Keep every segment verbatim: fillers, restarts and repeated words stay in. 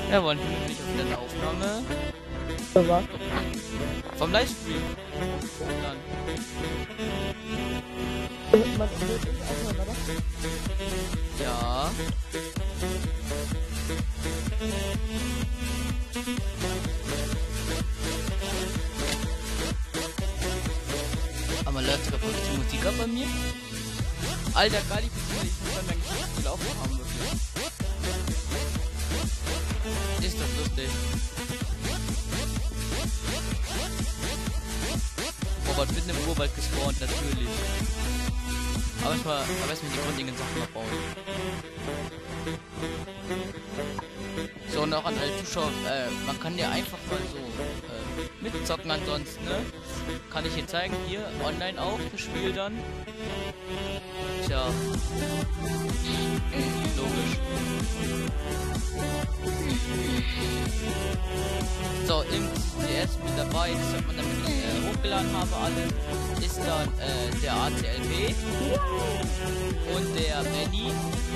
Ja, wollen wir nicht auf eine Aufnahme Für was? vom Livestream. Dann. Man wird nicht aufhören, oder? Ja. Aber läuft sogar wirklich die Musik ab bei mir? Alter, geil, ich bin ich muss dann mein Spiel aufnehmen haben, wirklich. Ist das lustig. Robert mitten im Urwald gespawnt, natürlich. Aber erstmal, aber erstmal die grundlegenden Sachen abbauen. So, und auch an alle Zuschauer, äh, man kann ja einfach mal so äh, mitzocken ansonsten, ne? Kann ich hier zeigen, hier, online auch, das Spiel dann. Tja. Logisch. So, im C S mit dabei, das hat man damit äh, hochgeladen habe, alles, ist dann äh, der A C L B und der Benny.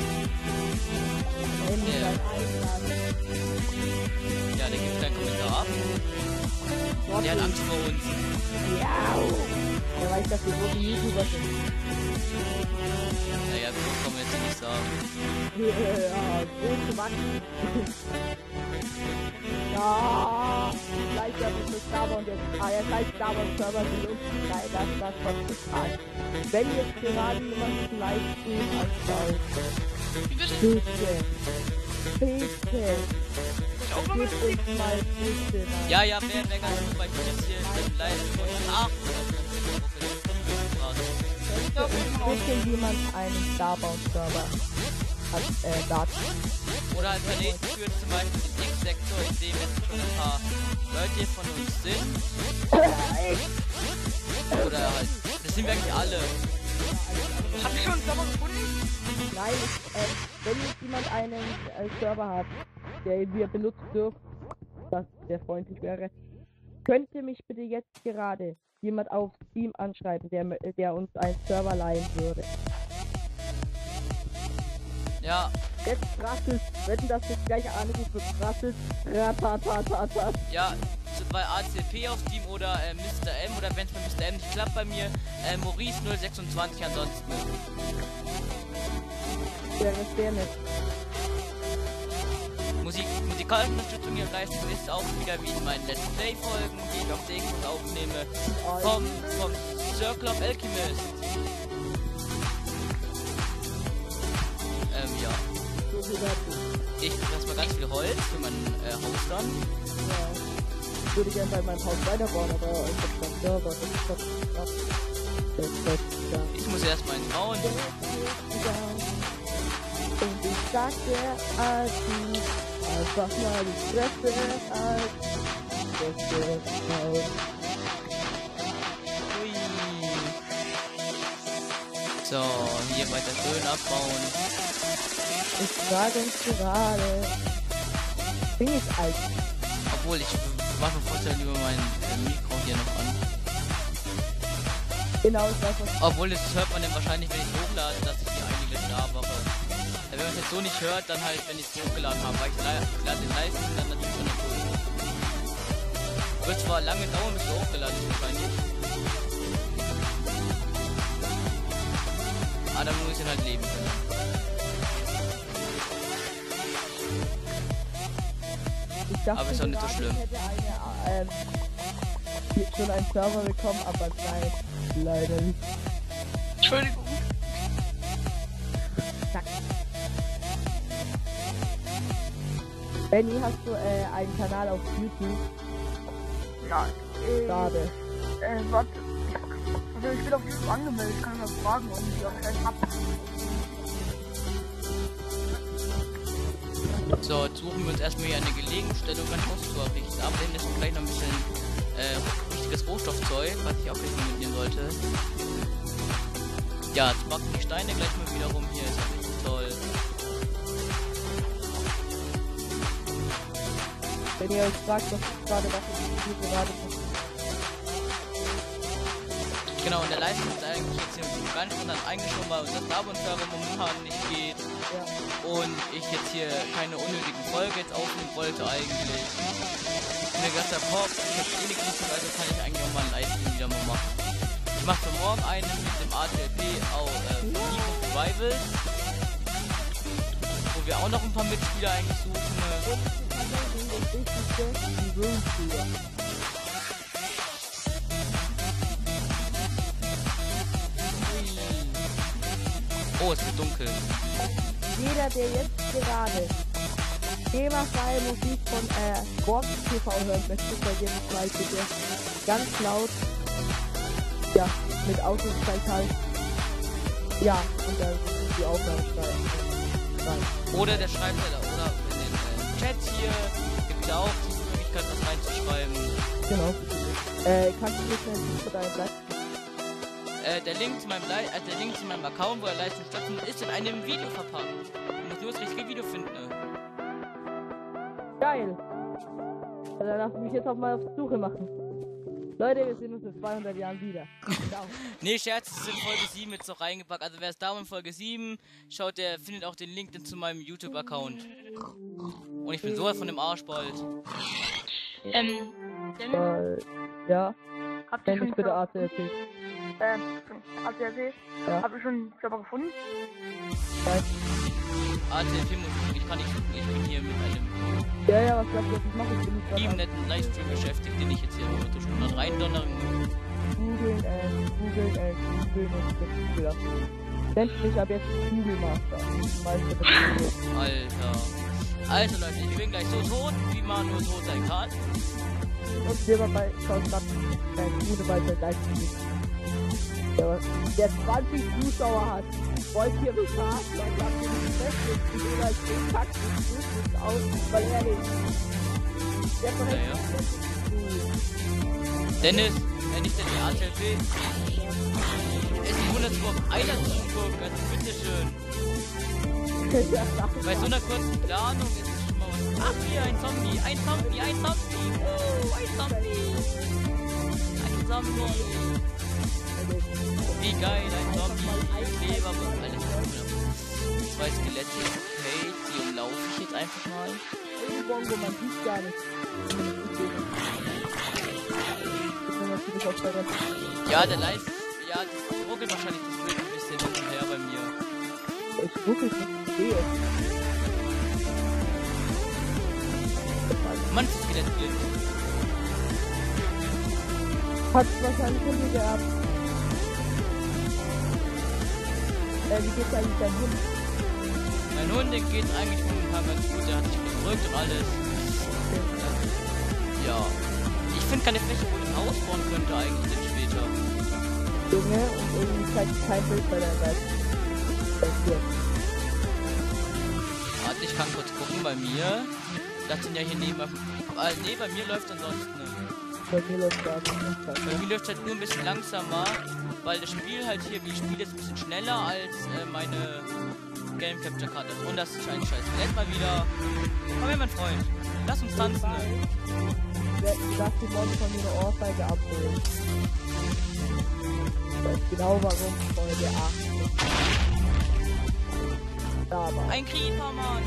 Der, ja, der gibt keinen Kommentar ab. Der hat Angst vor uns. Ja. Der weiß, dass wir große YouTuber sind. Naja, das kann man jetzt nicht sagen. Ja, große Wachsen. Ja, gleich ja mit Star und jetzt. Ah, ja, gleich Star Wars Server sind uns nein, das, das war total. Wenn jetzt gerade jemand einen Livestream anschaut, bitte, bitte, gib uns mal bitte rein. Ja, ja, mehr länger als bei mir jetzt hier im Live von acht. Bitte jemand einen Starbound-Server hat, äh, sagt. Oder ein Planeten für zum Beispiel den X-Sektor, in dem jetzt schon ein paar Leute von uns sind. Oder halt, das sind wir eigentlich alle. Habt ihr schon einen Server gefunden? Nein, ich, äh, wenn jetzt jemand einen äh, Server hat, der wir benutzen dürfen, dass der freundlich wäre, könnte mich bitte jetzt gerade jemand auf Steam anschreiben, der, der uns einen Server leihen würde. Ja. Jetzt rasselt, wenn das jetzt gleich anruft wird, rasselt, ratatatata. Ja, bei A C P auf Steam oder äh, Mister M oder wenn es bei Mister M nicht klappt bei mir, äh, Maurice null sechsundzwanzig ansonsten. Wäre sehr nett. Musik, musikalische Unterstützung hier leisten ist auch wieder wie in meinen Let's Play Folgen, die ich auf D X aufnehme, vom, vom Circle of Alchemist. Ähm, ja. Ich brauche erstmal ganz viel Holz für mein äh, Haus dann. Ja. Ich würde gerne bei meinem Haus weiterbauen, aber ich hab keinen Server, das ist doch krass. Das ist ja. Ich muss erstmal einen bauen. Und ich sagte, als einfach mal die Fresse als Fresse aus. Hui. So, hier weiter schön abbauen. Ich frage uns gerade. Bin ich alt? Obwohl, ich mache mir vorstellen lieber mein äh, Mikro hier noch an. Genau, ich weiß was. Obwohl, das hört man dann wahrscheinlich, wenn ich es hochlade, dass ich hier einige labere. Wenn man es jetzt so nicht hört, dann halt, wenn ich es hochgeladen habe, weil ich lade den Leisten dann natürlich schon nicht hoch. Wird zwar lange dauern, bis du hochgeladen ist wahrscheinlich. Aber dann muss ich dann halt leben können. Ich dachte, Aber ist auch nicht so gerade, schlimm. ich hätte eine, ähm, schon einen Server bekommen, aber nein, leider nicht. Entschuldigung. Zack. Benny, hast du äh, einen Kanal auf YouTube? Ja, äh, Schade. äh, warte. Also ich bin auf YouTube angemeldet, ich kann mal fragen, ob ich auch einen hab. So, jetzt suchen wir uns erstmal hier eine gelegene Stelle, um ein Haus zu errichten. Aber dann ist gleich noch ein bisschen äh, richtiges Rohstoffzeug, was ich auch gleich mal mitnehmen sollte. Ja, jetzt packen die Steine gleich mal wieder rum. Hier ist ja richtig toll. Wenn ihr euch fragt, was ich gerade mache, ich gerade Genau, und der Leistung ist eigentlich jetzt hier ganz schon dann eingeschoben, weil unser Starbound-Server momentan nicht geht. ja. und ich jetzt hier keine unnötigen Folge jetzt aufnehmen wollte eigentlich. Und mir gedacht habe, oh, ich hab eh nichts zu tun, also kann ich eigentlich auch mal einen Livestream wieder mal machen. Ich mache für morgen einen mit dem A T L P auch äh, von League of Rivals, wo wir auch noch ein paar Mitspieler eigentlich suchen. Oh, es wird dunkel. Jeder, der jetzt gerade themafreie Musik von äh, Gorg T V hören möchte, der jetzt mal bitte ganz laut, ja, mit Ausrufezeichen halt, ja, und dann die Aufnahme schreiben. Oder der schreibt ja da, oder in den äh, Chat hier gibt es ja auch die Möglichkeit, was reinzuschreiben. Genau. Äh, kannst du nicht mehr für deine Platz? Äh, der Link zu meinem Li äh, der Link zu meinem Account, wo er Livestream stattfindet, ist in einem Video verpackt. Du musst nur das richtige Video finden. Geil. Also dann darfst du mich jetzt auch mal auf die Suche machen. Leute, wir sehen uns in zweihundert Jahren wieder. Ciao. Nee, Scherz, es ist in Folge sieben jetzt noch reingepackt. Also wer es da in Folge sieben schaut, der findet auch den Link dann zu meinem YouTube-Account. Und ich bin sowas von dem Arsch bald. Ähm, Dennis, Äh, ja, habt ihr nenn schon mich bitte A C L P. Ähm, A C R P? Ja. Habt ihr schon Server gefunden? Nein. A T L P muss ich, ich kann nicht, ich bin hier mit einem Ja, ja, was glaubst du, was ich mache? Ich bin nicht lieben gerade netten Livestream beschäftigt, den ich jetzt hier eine Stunde reindonnern muss. googeln, äh, googeln, äh, googeln und das Google lassen. Nennt mich ab jetzt Google Master. Weißt du, das ist Alter. Also Leute, ich bin gleich so tot, wie man nur tot sein kann. und wir mal bei schaut grad äh, gute Weise gleich der, der zwanzig Zuschauer hat. Wollt ihr mich verarschen? Dann sagt ihr nicht fest, ich will als den Takt nicht aus, weil ehrlich. Der verrechnet Ja, ja. das Dennis, wenn ich denn die A T L P es ist wundert sich überhaupt einer zuguckt, also bitteschön. nicht. Bei so einer kurzen Planung ist es schon mal was. Ach hier, ein Zombie, ein Zombie, ein Zombie, oh, ein Zombie. Ein Zombie. Wie geil, ein Zombie, Kleber und alles. Zwei Skelette, okay, die umlaufe ich jetzt einfach mal. Bongo, man sieht gar nicht. Natürlich auch bei der Ja, der Live, ja, das ruckelt wahrscheinlich das Bild ein bisschen hin und her bei mir. Ich ruckelt nicht, sehe. Mann, das Skelett blind. Hat wahrscheinlich von dir gehabt. Äh, wie geht's eigentlich deinem Hund? Mein Hund, den geht's eigentlich momentan ganz gut, der hat sich gedrückt und alles. Ja. Ich finde keine Fläche, wo ich ihn ausbauen könnte eigentlich dann später. Junge, und irgendwie zeigt kein Bild bei der Seite. Warte, ich kann kurz gucken bei mir. Das sind ja hier neben. Äh, nee, bei mir läuft ansonsten. Ne. Bei mir läuft gar nicht. Bei mir läuft halt nur ein bisschen langsamer, weil das Spiel halt hier, wie ich spiele, jetzt ein bisschen schneller als äh, meine Game Capture Karte. Und das ist ein Scheiß. Jetzt mal wieder. Komm her, mein Freund. Lass uns tanzen. Ne? Du darfst die Mod von mir eine Ohrfeige abholen. Ich weiß genau warum, Folge acht. Da aber. Ein Creeper, Mann.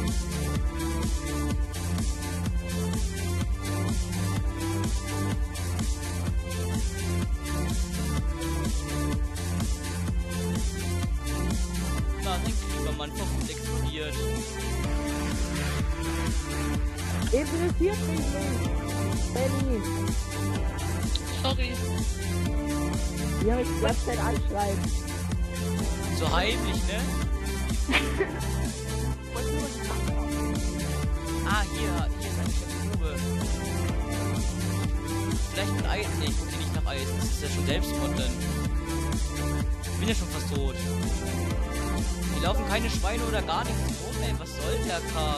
Na, ein Creeper, Mann. Fast explodiert. Interessiert mich nicht. Benny. Sorry. Die habe ich die ganze Zeit anschreiben. So heimlich, ne? Ah, hier, hier ist eigentlich eine Grube. Vielleicht mit Eis. Ne, ich gucke hier nicht nach Eis. Das ist ja schon Selbstmord dann. Ich bin ja schon fast tot. Hier laufen keine Schweine oder gar nichts rum, ey. Was soll der Kack?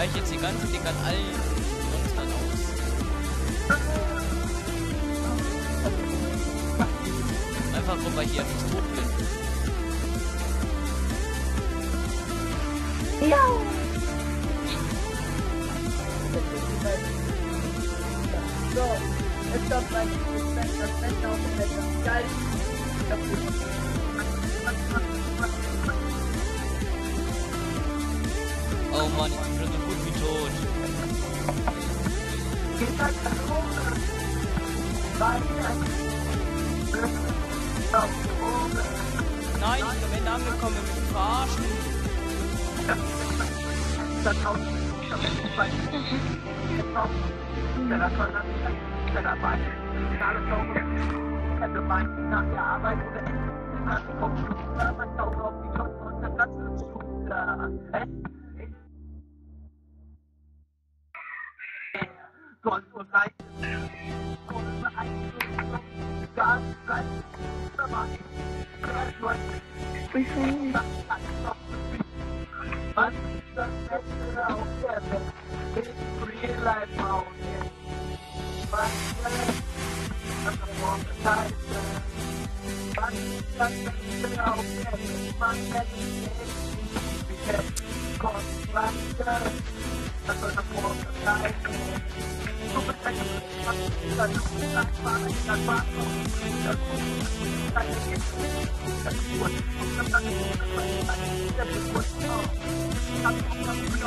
weiche jetzt die ganze Ding an allen Monstern aus. Einfach rum, weil ich hier einfach tot bin. Ja. So, jetzt kommt mein das Beste auf dem Wetter. Geil. Oh Mann, ich bin schon so gut wie tot. Nein, ich bin am Ende angekommen, wir müssen verarschen. Nach der Arbeit oder man taucht auf die Jobs und der Platz ist Gold und Leid. Gas, Leid, was ist das Beste auf der Welt? Ist Real Life Mount. Was ist das Beste? Was ist das Beste auf der Welt? Man nennt es nicht. Gott, was ist das? Das soll das Wort bezeichnen. Du bist ein was ist das? Das war das war das das ist das gut. Das ist das gut. Das ist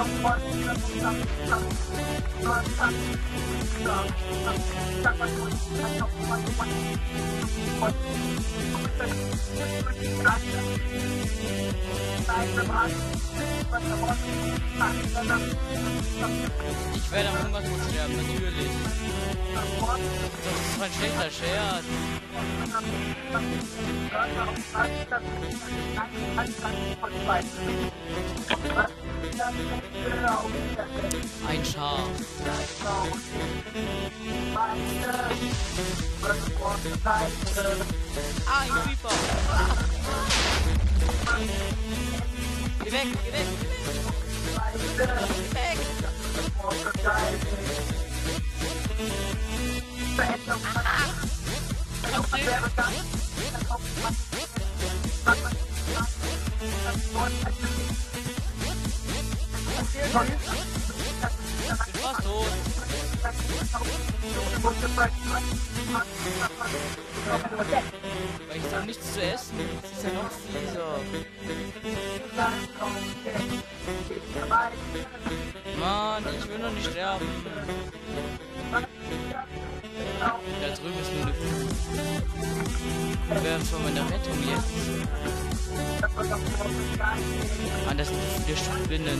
Ich werde am Hungertod sterben, natürlich. Das ist mein schlechter Scherz. Ein Schaf. Ah, ein Creeper. Geh weg, geh weg, geh weg. Weg. Ah. Ich war tot. Weil ich habe nichts zu essen. Das ist ja noch fieser. Mann, ich will noch nicht sterben. Da drüben ist nur eine Kuh. Kuh wäre von meiner Rettung jetzt. Mann, das sind so viele Spinnen.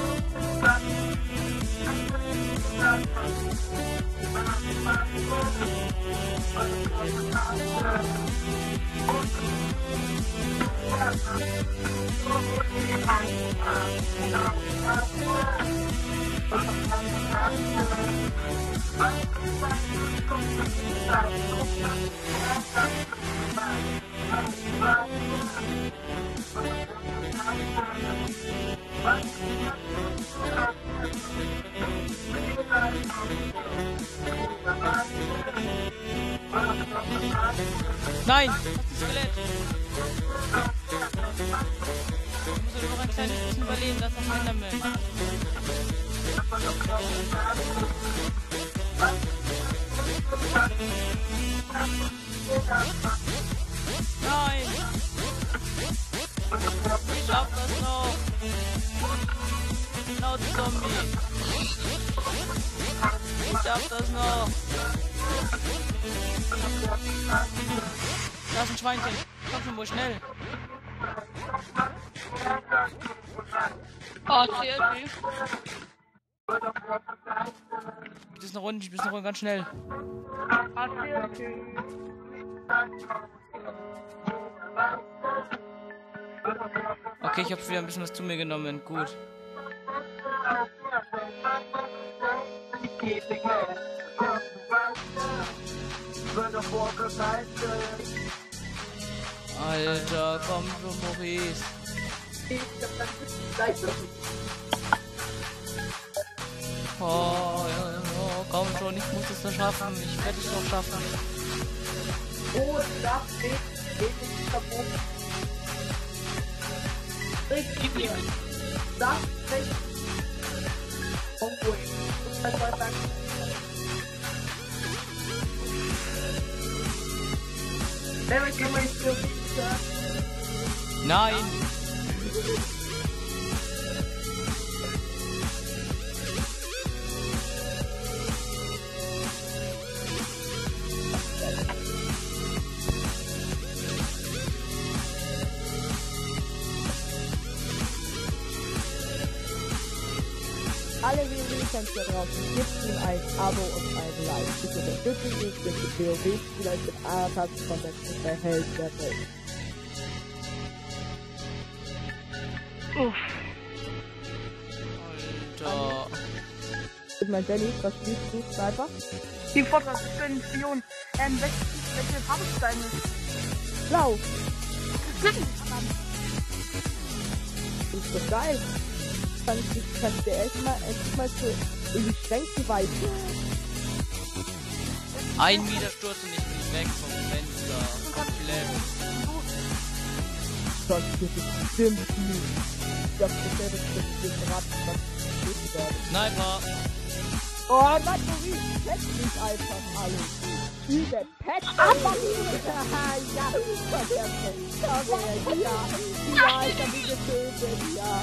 Nein! Das ist Skelett! Ich muss nur noch ein kleines bisschen überleben, das ist ein Enderman. Nein! Ich schaff das noch! No Zombie! Ich schaff das noch! Da ist ein Schweinchen! Komm schon wohl schnell! Oh, C L B. Das ist eine Runde, ich bin eine Runde ganz schnell. Okay, ich habe wieder ein bisschen was zu mir genommen. Gut. Alter, komm schon, Maurice. Oh, ja, ja, komm schon, ich muss es noch schaffen. Ich werde es noch schaffen. Oh, das geht. Geht nicht kaputt. Richtig. Das ist. Oh, gut. Das war dann. Wer kann man jetzt so sagen? Nein! Alle W O W-Fans da draußen, gebt ihm ein Abo und ein Like. Bitte unterstützen mich, bitte W O W-Spieler mit A-Tax-Content und der Held der Welt. Uff. Alter. Mit mein Danny, was spielst du, Sniper? Die Fortress, ich bin Spion. Ähm, welche, welche Farbe ist deine? Blau! Das Das ist doch geil! Kann ich, kann ich dir erstmal, erstmal so in die Schränke weisen. Ein Meter Sturz und ich bin weg vom Fenster. Komplett. Sonst wird es bestimmt nicht. Ich glaub, das wäre das beste Rad, was ich werde. Sniper! Oh, nein, Marie, pet mich einfach alle. Diese Pet! Aber ja, ja, super, der Pet. Ja, ja, ja, ich hab ihn getötet, ja.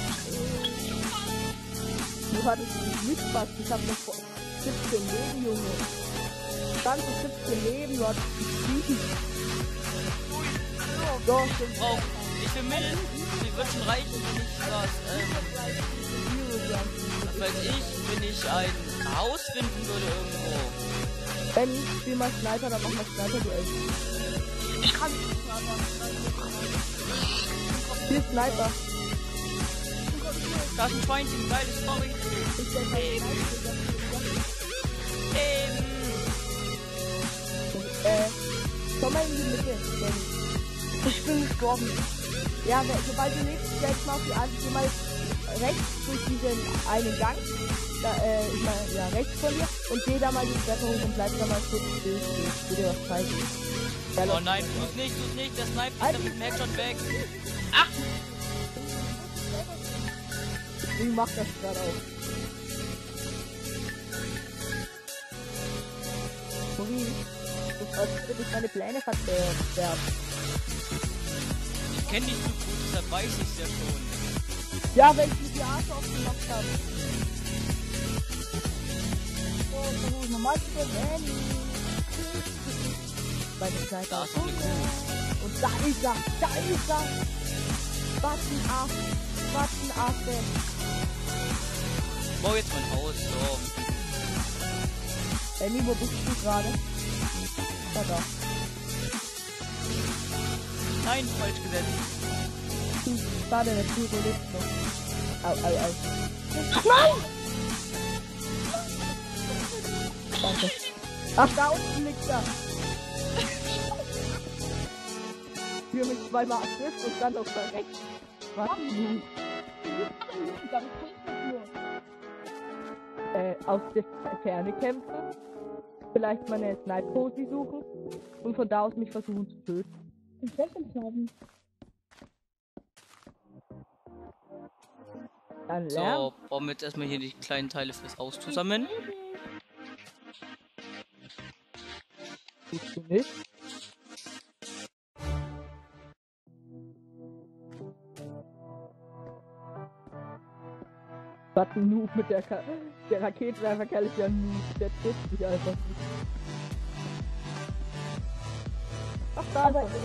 Du hattest nicht mitgefasst, ich hab noch siebzehn Leben, Junge. Ganze siebzehn Leben, du hattest gespielt. So, stimmt. Frau, ich bin Mittel. Sie wird schon reichen, wenn ich was, ähm, was weiß ich, wenn ich ein Haus finden würde irgendwo. Wenn ich spiel mal Sniper, dann mach mal Sniper-Duell. Ich kann nicht Spiel Sniper. Da ist ein Schweinchen, geiles Story. Ich denk mal, Eben. Äh, komm mal in die Mitte, Danny. Ich bin gestorben. Ja, we- sobald du lebst, jetzt mal auf die Art, geh mal rechts durch diesen einen Gang, da, äh, ich mein, ja, rechts von dir, und geh da mal die Treppe hoch und bleib da mal kurz still. Ich will dir was zeigen. Ja, Oh los. nein, tu's nicht, tu's nicht, der Sniper ist Halt mit dem Headshot weg. Wie macht das gerade auch? Marie, du sollst wirklich meine Pläne verderben. Ich kenn dich so gut, deshalb weiß ich's ja schon. Ja, wenn ich mir die Arsch aufgemacht habe. So, versuch ich nochmal zu gewinnen. Meine Zeit Da ist noch eine Kuh. Und da ist er, da ist er. Button ab, Button ab. Ich baue jetzt mein Haus, so. Annie, wo bist du gerade? Da, da. Nein, falsch gesetzt. Schade, der Pyro lebt noch. Au, au, au. Nein! Danke. Ach, da unten liegt er. Für mich zweimal Assist und dann noch verreckt. Was? Äh, aus der Ferne kämpfen. Vielleicht meine Sniper-Posi suchen. Und von da aus mich versuchen zu töten. Ich werde uns haben. Dann lernen. So, bauen wir jetzt erstmal hier die kleinen Teile fürs Haus zusammen. Tust du nicht? Was ein Noob mit der Ka der Raketenwerfer ist ja ein Noob, der trifft mich einfach nicht. Ach, da ist er.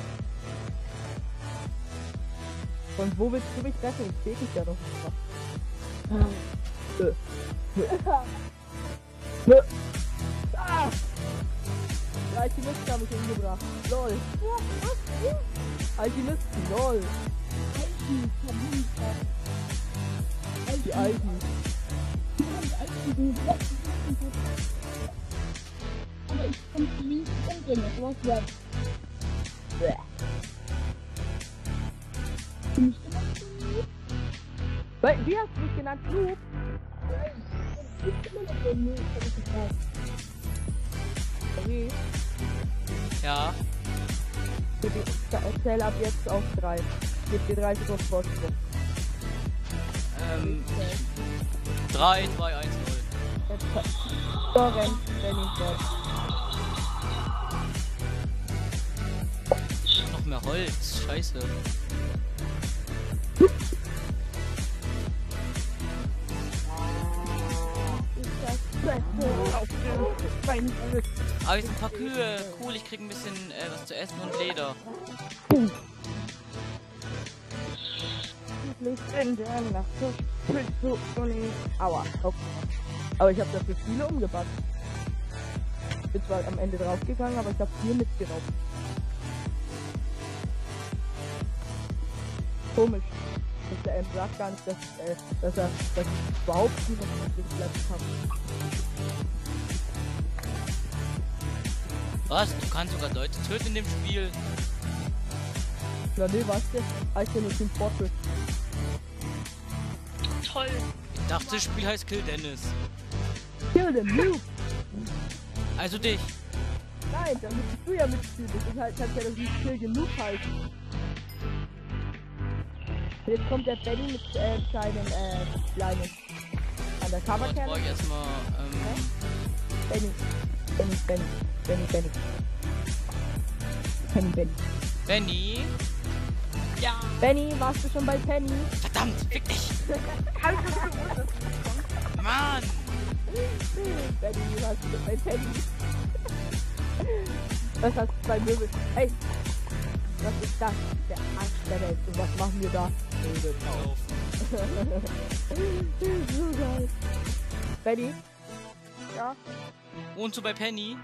Von wo willst du mich treffen? Ich sehe dich ja noch nicht. Nö. Nö. Nö. Ah! Alchemisten haben mich umgebracht. Lol. Alchemisten, lol. Die Alten. Aber ich kann die nicht umbringen, das war's ja. Bäh. Bin ich immer Weil, wie hast du mich genannt? Noob? ist immer noch der Müll, hab ich gefragt. Okay. Ja. Ich zähle ab jetzt auf drei. Gib dir dreißig auf Vorsprung. Ähm, drei, zwei, eins, null. Jetzt so rennt Benny fort. Noch mehr Holz, scheiße. Ist das Beste auf der Bein. Aber jetzt ein paar Kühe. Cool, ich krieg ein bisschen äh, was zu essen und Leder. Licht in der Nacht. Willst du Uni? Aua. Okay. Aber ich habe dafür viele umgebracht. Ich bin zwar am Ende draufgegangen, aber ich habe viel mitgeraubt. Komisch. Der M sagt gar nicht, dass, äh, dass er dass ich überhaupt nicht auf den Platz habe. Was? Du kannst sogar Leute töten in dem Spiel? Na nee, was denn? Heißt ja nur Team Fortress. Toll. Ich dachte, das Spiel heißt Kill Dennis. Kill the Noob! Also dich. Nein, da müsstest du ja mitspielen. Das ist halt, kannst ja das nicht Kill genug heißen. Jetzt kommt der Benny mit äh, seinem äh, kleinen Jetzt Undercover-Kern. brauche ich erstmal, ähm, Benny. Benny, Benny, Benny, Benny. Benny, Benny. Benny. Ja. Benny, warst du schon bei Penny? Verdammt, fick dich. Hab ich das gewusst? Mann. Benny, warst du schon bei Penny? Was hast du bei Möbel? Hey! Was ist das? Der Arsch der Welt. Und was machen wir da? Auf. So geil. Benny? Ja. Wohnst du bei Penny?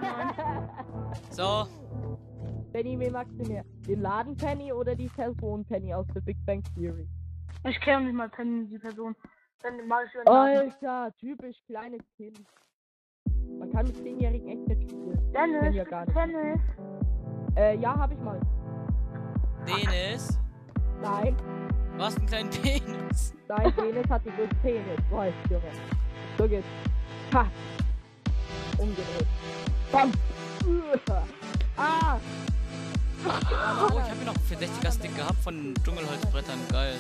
So. Benny, wen magst du mehr? Den Laden Penny oder die Telefon Penny aus der Big Bang Theory? Ich kenne nicht mal Penny, die Person. Dann mach ich wieder einen Laden. Alter, typisch kleines Kind. Man kann mit zehnjährigen echt nicht spielen. Dennis, Kenn ja gar nicht. Dennis. Äh, ja, hab ich mal. Dennis. Nein, Du hast einen kleinen Penis. nein, Penis hat die größte Penis. Weiß, Junge. So geht's. Ha! Umgedreht. Bam! Uah. Ah! Oh, ich habe hier noch einen vierhundertsechziger Stick gehabt von Dschungelholzbrettern. Geil.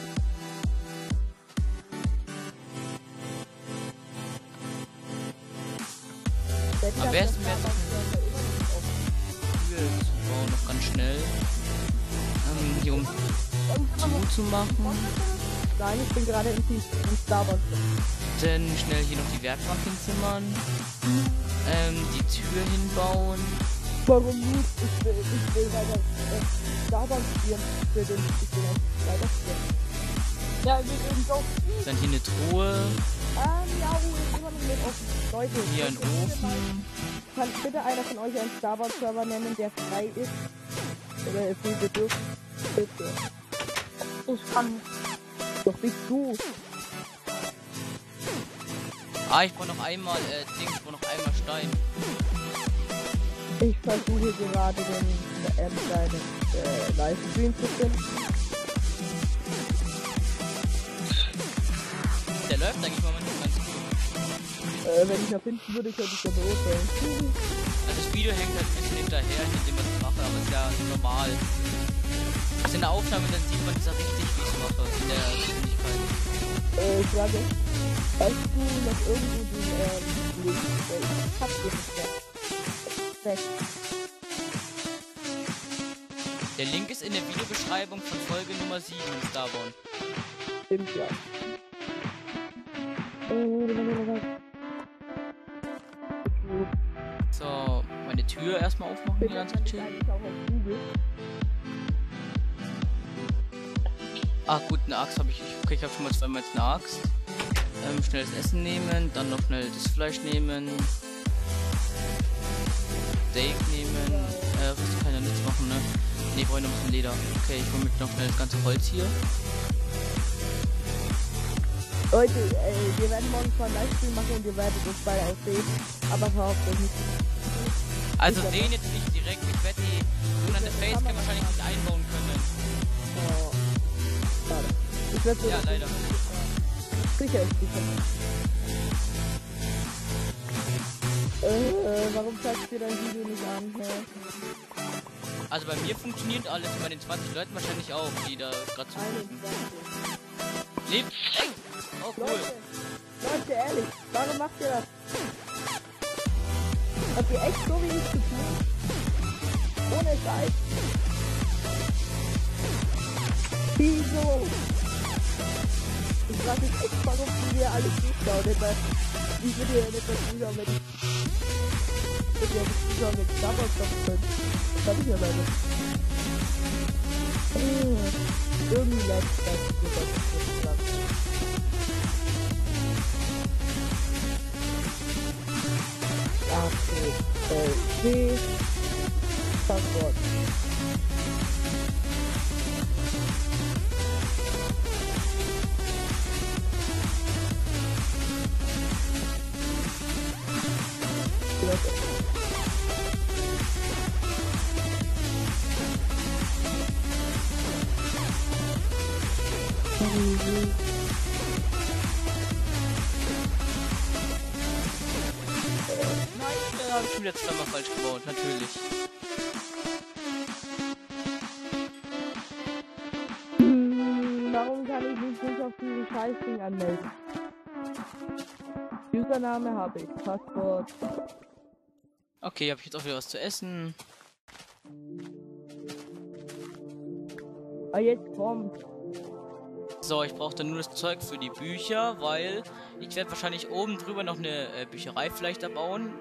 Aber wer ist denn jetzt Kühe zu bauen? Noch ganz schnell. Ähm, hier um zuzumachen. Nein, ich bin gerade in, in Star Wars. Dann schnell hier noch die Werkbank hinzimmern. Ähm, die Tür hinbauen. Warum nicht? Ich will, ich will weiter äh, Star Wars spielen. Für den, ich will einfach weiter spielen. Ja, wir sind so. Dann hier eine Truhe. Ähm, ja, Ruhe ist immer noch mit offen. Leute, Hier ein könnt ihr bitte mal- Ofen. Kann bitte einer von euch einen Star Wars Server nennen, der frei ist? Oder ist wie bitte? Bitte. Ich kann nicht. Doch bist du. Ah, ich brauche noch einmal, äh, Ding, ich brauche noch einmal Stein. Ich versuche gerade den ähm, seinen äh, Livestream zu finden. Der läuft eigentlich mal nicht ganz gut. Äh, wenn ich ihn finden würde, könnte ich ja beurteilen. Also das Video hängt halt ein bisschen hinterher, indem ich es mache, aber ist ja normal. Also in der Aufnahme, dann sieht man das ja richtig, wie ich es mache, in der Geschwindigkeit. Äh, ich sage, weißt du noch irgendwo den ähm, Link? Äh, ich hab den nicht mehr. Weg. Der Link ist in der Videobeschreibung von Folge Nummer sieben in Starborn. Stimmt ja. Äh, So, meine Tür erstmal aufmachen, die ganze Chill. eigentlich auch auf Google. Ah gut, eine Axt habe ich. Okay, ich habe schon mal zweimal jetzt eine Axt. Ähm, schnell das Essen nehmen, dann noch schnell das Fleisch nehmen. Steak nehmen. Äh, das kann ja nichts machen, ne? Ne, ich brauche noch ein bisschen Leder. Okay, ich hole mir noch schnell das ganze Holz hier. Leute, äh, wir werden morgen zwar einen Livestream machen und ihr werdet uns beide auch sehen, aber verhaupt euch nicht. Also sehen jetzt nicht direkt. Ich werde die sogenannte Facecam wahrscheinlich nicht einbauen können. Oh. Schade. Ich werde so Ja, leider. Sicher ist sicher. Äh, warum zeigst du dein Video nicht an? Hä? Also bei mir funktioniert alles, bei den zwanzig Leuten wahrscheinlich auch, die da gerade zugucken. Lieb, echt? Oh cool. Leute, Leute, ehrlich, warum macht ihr das? Habt ihr echt so wenig zu tun? Ohne Scheiß. Wieso? Ich frage mich echt, warum wir alle zuschauen. Weil ich würde ja nicht mehr zuschauen, wenn ich... Ich würde ja nicht zuschauen, wenn ich Star Wars kommen könnte. Das hab ich ja leider. Hm. Irgendwie leicht das super interessant. A, B, L, C, Passwort. Nein, da habe ich schon wieder zweimal falsch gebaut, natürlich. Hm, warum kann ich mich nicht auf dieses Scheißding anmelden? Username habe ich, Passwort. Okay, habe ich jetzt auch wieder was zu essen. Ah, jetzt kommt. So, ich brauche dann nur das Zeug für die Bücher, weil ich werde wahrscheinlich oben drüber noch eine äh, Bücherei vielleicht erbauen.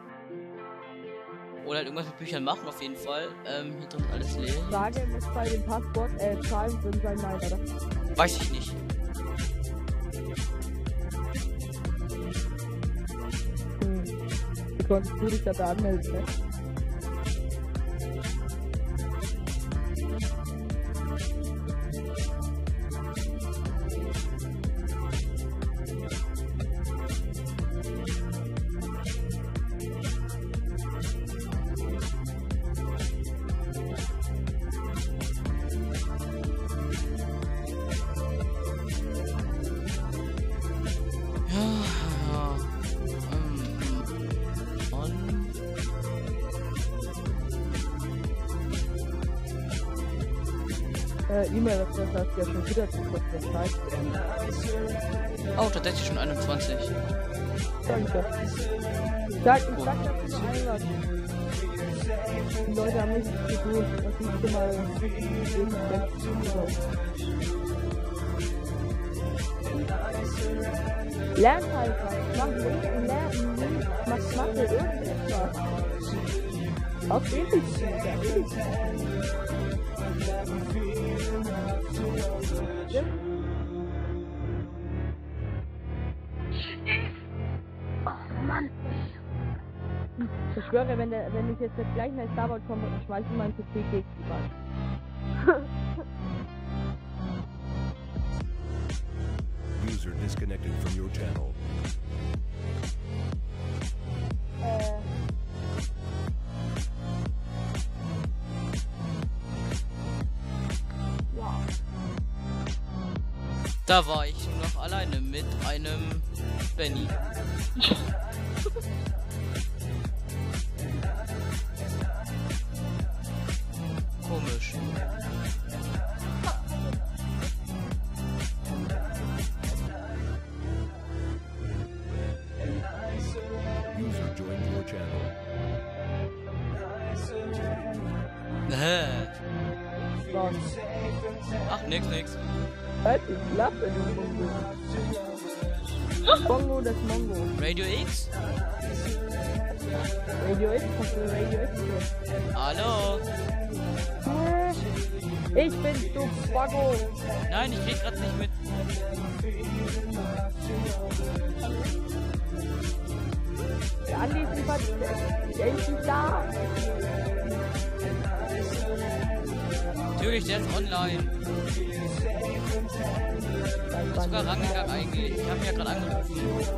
Oder halt irgendwas mit Büchern machen, auf jeden Fall. Ähm, hier drin ist alles leer. Frage muss bei dem Passwort, äh, Zahlen drin sein, nein, oder? Weiß ich nicht. Hm. Wie konntest du dich da, da anmelden, ne? Äh, E-Mail-Adresse hast du ja schon wieder zu kurz Zeit. Oh, tatsächlich schon einundzwanzig. Danke. Sag, ich sag das immer einladen. Die Leute haben nichts zu tun. Das ist schon mal Lern halt was. Mach Lesen, lernen, mach Mathe, irgendetwas. Auf den Weg. Oh Mann. Ich schwöre, wenn, der, wenn ich jetzt gleich nach Star Wars komme, dann schmeiße ich meinen P C gegen die Wand. User disconnected from your channel. Äh. Ja. Da war ich nur noch alleine mit einem Benny. Komisch. User joined your channel. Hä? Was? Ach, nix, nix. Halt die Klappe, du Mongo. Mongo, das Mongo. Radio X? Radio X, hast du Radio X gehört? Hallo? Hä? Ich bin's, du Baggo. Nein, ich krieg grad nicht mit. Der Andi ist nicht, der ist nicht da. Natürlich, der ist online. Ist sogar rangegangen eigentlich. Ich hab ihn ja gerade angerufen.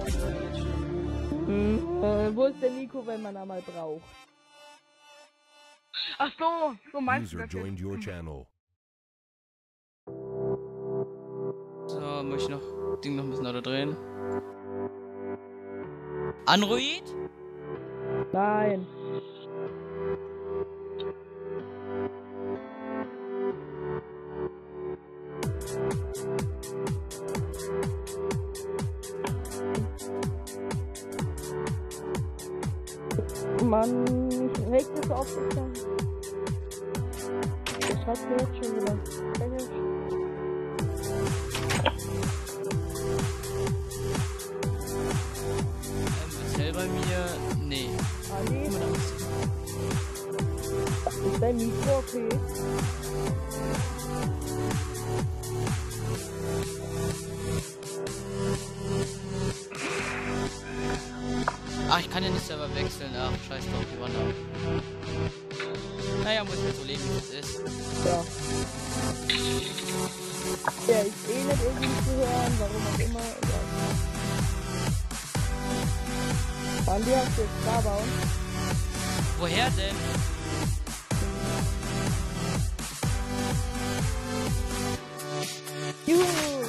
Hm. Äh, wo ist der Nico, wenn man ihn mal braucht? Ach so, so meinst du User das jetzt? joined your channel. So, muss ich noch Ding noch ein bisschen lauter drehen. Android? Nein. Mann, ich reg das so oft nicht an. Das schreibt mir jetzt schon wieder. Englisch. Ähm, Hotel bei mir? Nee. Ah, nee. Ist dein Mikro okay? Ach, ich kann ja nicht selber wechseln. Ach, scheiß drauf, die Wanne. Naja, muss ich halt so leben, wie es ist. Ja. Der ist eh nicht irgendwie zu hören, warum auch immer. Ja. Andi, hast du jetzt da bauen? Woher denn? Juhu!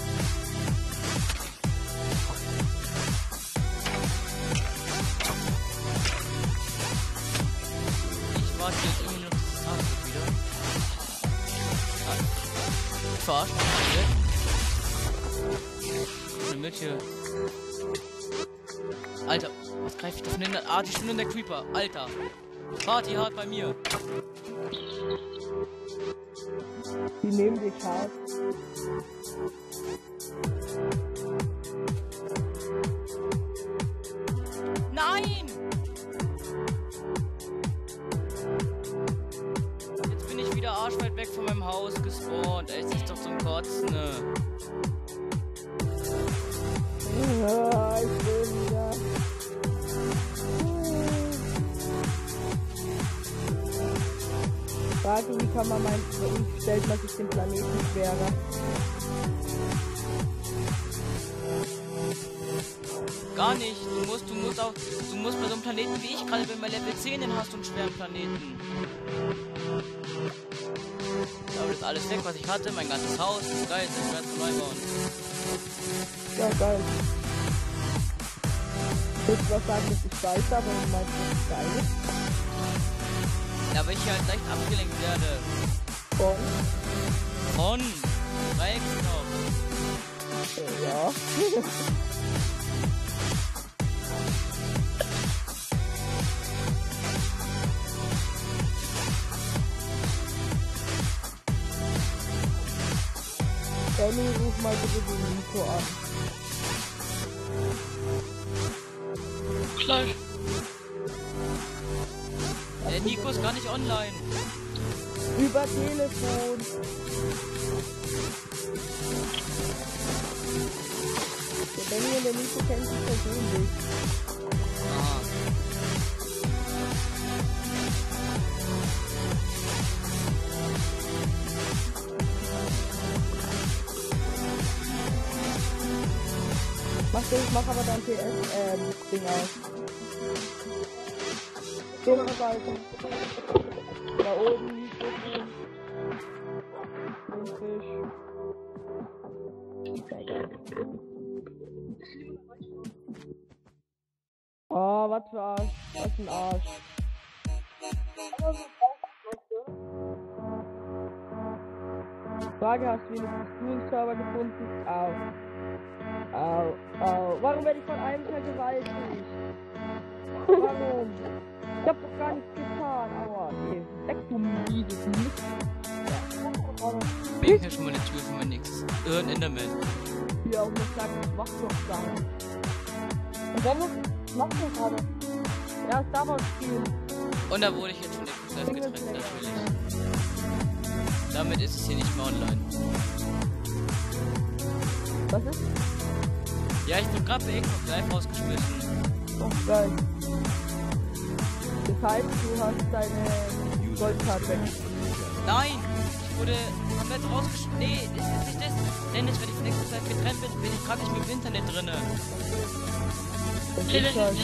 Ich warte jetzt irgendwie noch das Tagebuch wieder. Ah. Ich verarsche mich eine Mitte. Alter, was greife ich da von hinten? Ah, die Stunde der Creeper. Alter. Party hart bei mir. Die nehmen dich hart. Nein! Jetzt bin ich wieder arschweit weg von meinem Haus gespawnt. Ey, es ist doch zum Kotzen. Ne? Ja, ich will wieder. Frage, wie kann man meinen, wie stellt man sich den Planeten schwerer? Gar nicht. Du musst, du musst auch, du musst bei so einem Planeten wie ich gerade bin, bei Level zehn, den hast du einen schweren Planeten. Aber das ist alles weg, was ich hatte, mein ganzes Haus, das ist geil, das werde ich neu bauen. Ja, geil. Ich würde was sagen, das ist scheiße, aber du meinst, das ist geil. Ja, weil ich hier halt leicht abgelenkt werde. Von? Von Dreiecksknopf. Ja. Danny, ruf mal bitte den Nico an. Gleich. Der Nico ist gar nicht online. Über Telefon. Der Benny und der Nico kennen sich persönlich. Aha. Mach, das, mach aber dein P S ähm, Ding aus. So eine Seite. Da oben liegt den Fisch. Oh, was für Arsch. Was ein Arsch. Frage, hast du wenigstens du einen Server gefunden? Au. Au, au. Warum werde ich von einem vergewaltigt? Warum? Ich hab doch gar nichts getan. Aua, nee. Weg, du mieses Mist. Bin ich ja schon mal eine Tür für mein nächstes. Irgendein Enderman. Hier auch noch sagen, ich mach doch gar nicht. Und dann noch, mach doch gerade. Ja, Star Wars spielen. Und da wurde ich jetzt schon exklusiv getrennt, natürlich. Damit ist es hier nicht mehr online. Was ist? Ja, ich bin gerade bei Xbox Live rausgeschmissen. Oh, geil. Das heißt, du hast deine Goldkarte weg. Nein! Ich wurde komplett rausgeschmissen. Nee, das ist nicht das. Dennis, wenn ich von Xbox Live getrennt bin, bin ich gerade nicht mehr im Internet drinne. Das ist scheiße.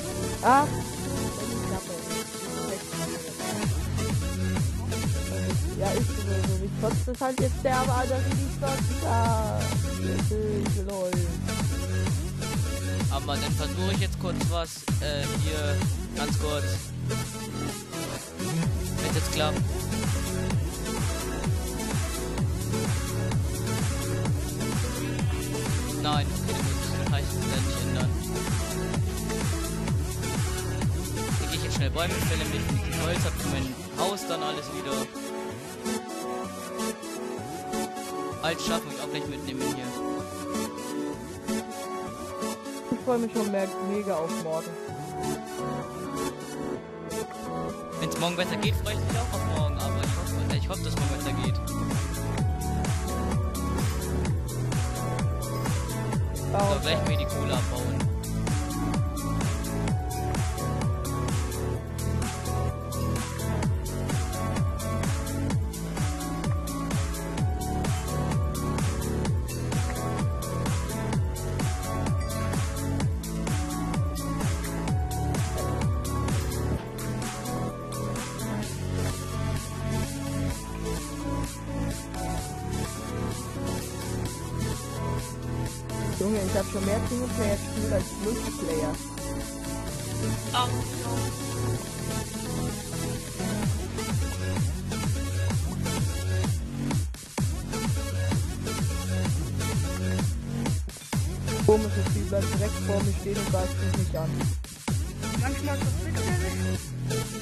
Ach! Das ist Klappe. Ja, ist so, so. Ich kotze das halt jetzt der, aber da will ich doch da. Ich will heulen. Aber dann versuche ich jetzt kurz was, äh, hier, ganz kurz. Wenn es jetzt klappt. Nein, okay, dann muss ich das wahrscheinlich dann nicht ändern. Dann gehe ich jetzt schnell Bäume stellen, damit ich die Holz habe für mein Haus dann alles wieder. Halt schaffen wir auch gleich mitnehmen hier. Ich freue mich schon mehr, mega auf morgen. Wenn es morgen besser geht, freue ich mich auch auf morgen, aber ich hoffe, ich hoffe, dass es morgen besser geht. So, gleich mir die Kohle abbauen. Junge, ich habe schon mehr Singleplayer gespielt als Multiplayer. Ah. Komisches Spiel bleibt direkt vor mir stehen und greift mich nicht an. Manchmal ist das witzig.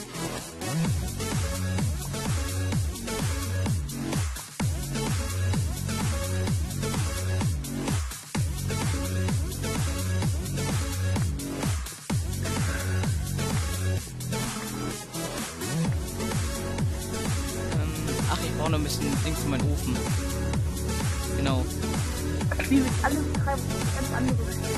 Ach, ich brauche noch ein bisschen Dings für meinen Ofen. Genau. Wie mit alles treiben und ganz andere Spiele.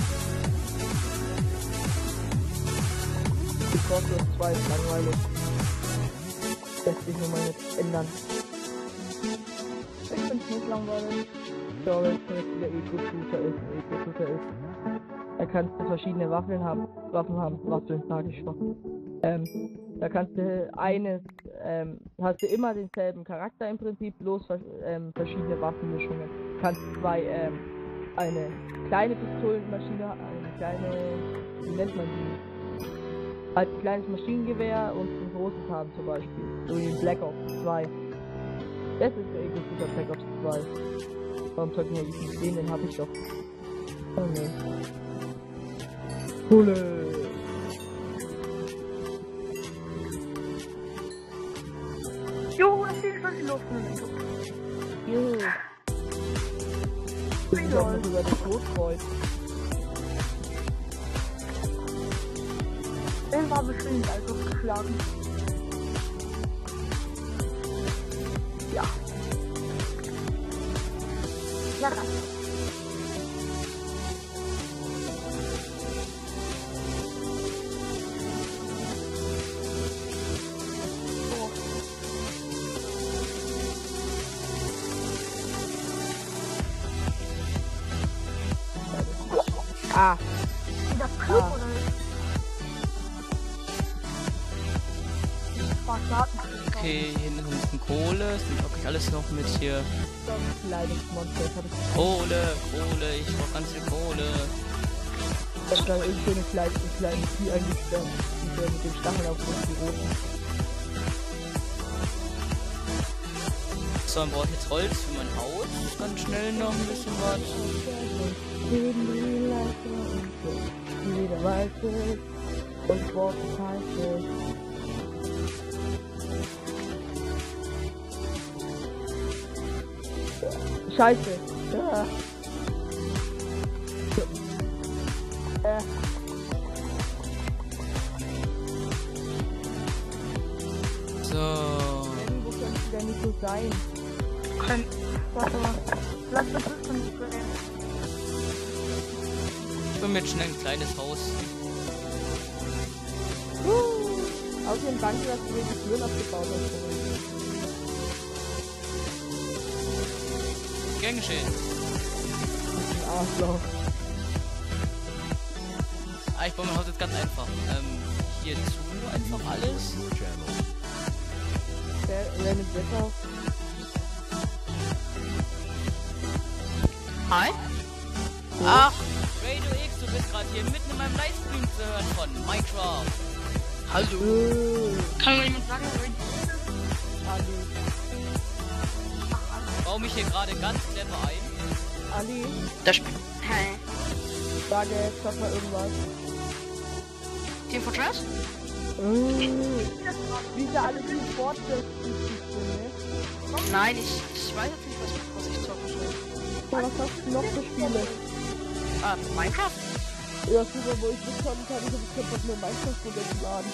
Die Crossroads zwei ist langweilig. Lässt sich nur mal nicht ändern. Ich find's nicht langweilig. Ich glaube, dass es wieder Eco-Shooter ist. Eco-Shooter ist. Da kannst du verschiedene Waffen haben. Waffen haben. Waffen sage ich schon. Ähm, da kannst du eines, ähm, hast du immer denselben Charakter im Prinzip, bloß ähm, verschiedene Waffenmischungen. Du kannst zwei, ähm, eine kleine Pistolenmaschine, eine kleine, wie nennt man die? Halt ein kleines Maschinengewehr und ein großes haben zum Beispiel. So wie in Black Ops zwei. Das ist der Ego-Shooter Black Ops zwei. Warum sollten wir nicht sehen? Den hab ich doch. Oh ne. Coole. Jo, das sieht schon die Luft. Juhu. Ich bin doch noch über das Rotkreuz. Der war bestimmt also geschlagen. Ja. Ja, dann. Ah, Wieder Flug Ah. oder nicht? Was warten wir? Okay, hier hinten ist ein bisschen Kohle. Das nimmt wirklich alles noch mit hier. so ein kleines Monster. Das hab ich Kohle, Kohle, ich brauch ganz viel Kohle. Ich hab da irgendwie eine kleine, ein kleines Vieh eingesperrt. Und der mit dem Stachel auf uns die roten. So, dann brauche ich jetzt Holz für mein Haus. Ganz schnell noch ein bisschen was. Jeder weiß es. Und Wort heißt es. Scheiße. Ja. Äh. So. Irgendwo könnte der nicht so sein. Kein. Warte mal. Lass das wissen. Ich will mir jetzt schnell ein kleines Haus. Uh, außerdem danke, dass du mir die Türen abgebaut hast. Gern geschehen. Ein Arschloch. Ah, ich baue mein Haus jetzt ganz einfach. Ähm, hier zu einfach alles. Your channel. wer, wer nimmt jetzt auf? Hi. Ach, Radio X, du bist gerade hier mitten in meinem Livestream zu hören von Minecraft. Hallo. Äh, Kann mir jemand sagen, wer Ali. Baue mich hier gerade ganz clever ein. Ali, Das Spiel. Hä? sage jetzt sag mal irgendwas. Team Fortress? Äh, wie ist ja alles die Fortsetzung, ne? Nein, ich, ich weiß jetzt nicht, was, was ich zocken soll. Ja, was hast du noch für Spiele? Ähm, Minecraft? Ja, super, wo ich bekommen kann, ich hab einfach nur Minecraft runtergeladen.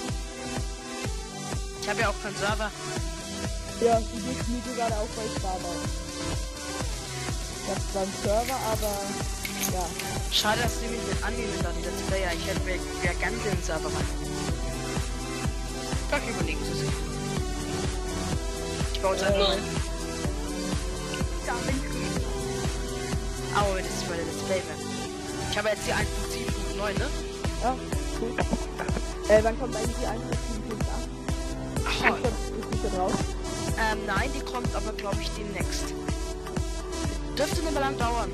Ich habe ja auch keinen Server. Ja, die gibt's nie gerade auch bei Sparbar. Ich hab zwar einen Server, aber ja. Schade, dass sie mich mit annehmen, da die Let's Player. Ich hätte mir ja gerne den Server rein. Vielleicht überlegen sie sich. Ich baue jetzt einfach Äh. ein. Ja, bin ich gut. Aber das ist meine Let's Play mehr. Ich habe jetzt die eins Punkt sieben Punkt neun, ne? Ja, cool. Äh, wann kommt eigentlich die eins Punkt sieben Punkt acht? Ach, Ist schon- ist die schon raus? ähm, nein, die kommt aber, glaube ich, demnächst. Dürfte nicht mehr lang dauern.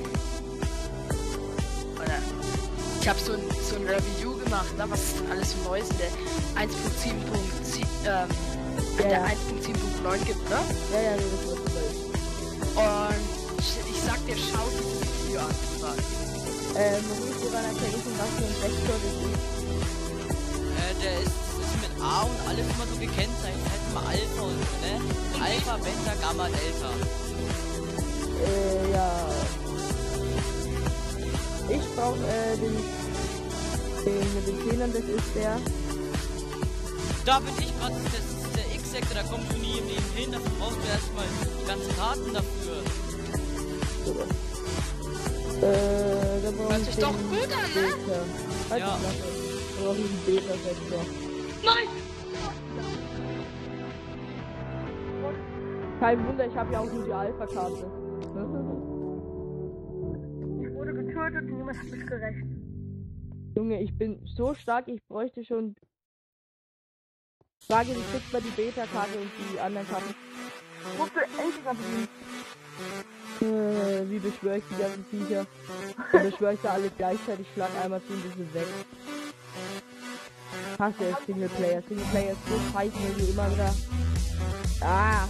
Oder? Ich habe so ein, so ein Review gemacht, ne, was alles so neu ist in der eins Punkt sieben Punkt sieben, ähm, Ja, in der ja. eins Punkt sieben Punkt neun gibt, ne? Ja, ja, nee, das wird cool. Und ich, ich sag dir, schau dieses Video an. Das war- Ähm, Maurice, woran erkenne ich denn, was für ein Vektor das ist? Äh, der ist, ist mit A und alles immer so gekennzeichnet. Heißt immer Alpha und so, ne? Alpha, Beta, Gamma, Delta. Äh, ja. Ich brauche äh, den, den mit den Zähnern, das ist der. Da bin ich gerade, das ist der X-Sektor, da kommst du nie im Leben hin. Dafür brauchst du erstmal die ganzen Karten dafür. Äh, da brauche Hört ich sich den doch gut an, ne? Beta. Halt Ja. die Klappe. Da brauche ich einen Beta-Vektor. Nein! Kein Wunder, ich habe ja auch nur die Alpha-Karte. Ich wurde getötet und niemand hat mich gerecht. Junge, ich bin so stark, ich bräuchte schon. Frage, wie kriegt man die Beta-Karte und die anderen Karten? Ich musste endlich mal bedienen. Äh, wie beschwöre ich die ganzen Viecher? Dann beschwöre ich da alle gleichzeitig, schlag einmal zu und die sind weg. Hasse es, Singleplayer. Singleplayer ist so scheiße, wenn du immer wieder. Ah!